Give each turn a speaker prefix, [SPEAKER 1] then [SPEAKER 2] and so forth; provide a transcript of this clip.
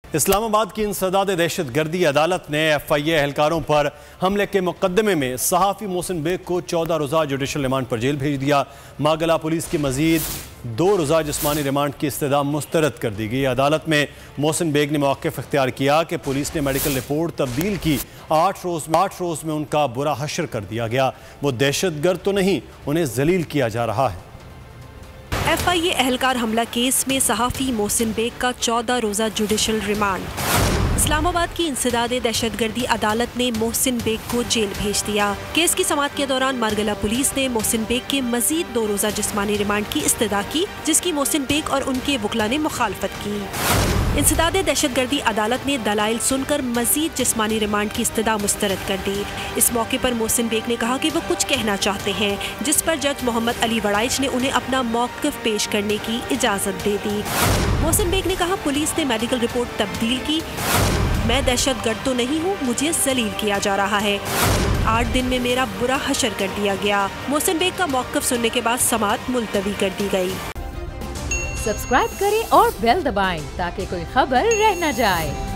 [SPEAKER 1] इस्लामाबाद की इंसदाद दहशत गर्दी अदालत ने FIA एहलकारों पर हमले के मुकदमे में सहाफ़ी मोहसिन बेग को 14 रोज़ा जुडिशल रिमांड पर जेल भेज दिया। मागला पुलिस की मजीद 2 रोज़ा जिस्मानी रिमांड की इस्तदा मुस्तरद कर दी गई। अदालत में मोहसिन बेग ने मौक़िफ़ इख्तियार किया कि पुलिस ने मेडिकल रिपोर्ट तब्दील की। 8 रोज़ में उनका बुरा हशर कर दिया गया। वो दहशत गर्द तो नहीं, उन्हें जलील किया जा रहा है।
[SPEAKER 2] FIA एहलकार हमला केस में सहाफ़ी मोहसिन बेग का 14 रोज़ा जुडिशल रिमांड। इस्लामाबाद की इंसदाद दहशतगर्दी अदालत ने मोहसिन बेग को जेल भेज दिया। केस की समाअत के दौरान मारगला पुलिस ने मोहसिन बेग के मजीद 2 रोज़ा जिस्मानी रिमांड की इस्तदा की, जिसकी मोहसिन बेग और उनके वकला ने मुखालफत की। इंसदाद दहशतगर्दी अदालत ने दलाइल सुनकर मजीद जिस्मानी रिमांड की इस्तदा मुस्तरद कर दी। इस मौके पर मोहसिन बेग ने कहा कि वो कुछ कहना चाहते हैं, जिस पर जज मोहम्मद अली वड़ाइच ने उन्हें अपना मौक़िफ़ पेश करने की इजाज़त दे दी। मोहसिन बेग ने कहा, पुलिस ने मेडिकल रिपोर्ट तब्दील की। मैं दहशत गर्द तो नहीं हूँ, मुझे जलील किया जा रहा है। 8 दिन में मेरा बुरा हशर कर दिया गया। मोहसिन बेग का मौक़िफ़ सुनने के बाद समाअत मुलतवी कर दी गई।
[SPEAKER 3] सब्सक्राइब करें और बेल दबाएं ताकि कोई खबर रह न जाए।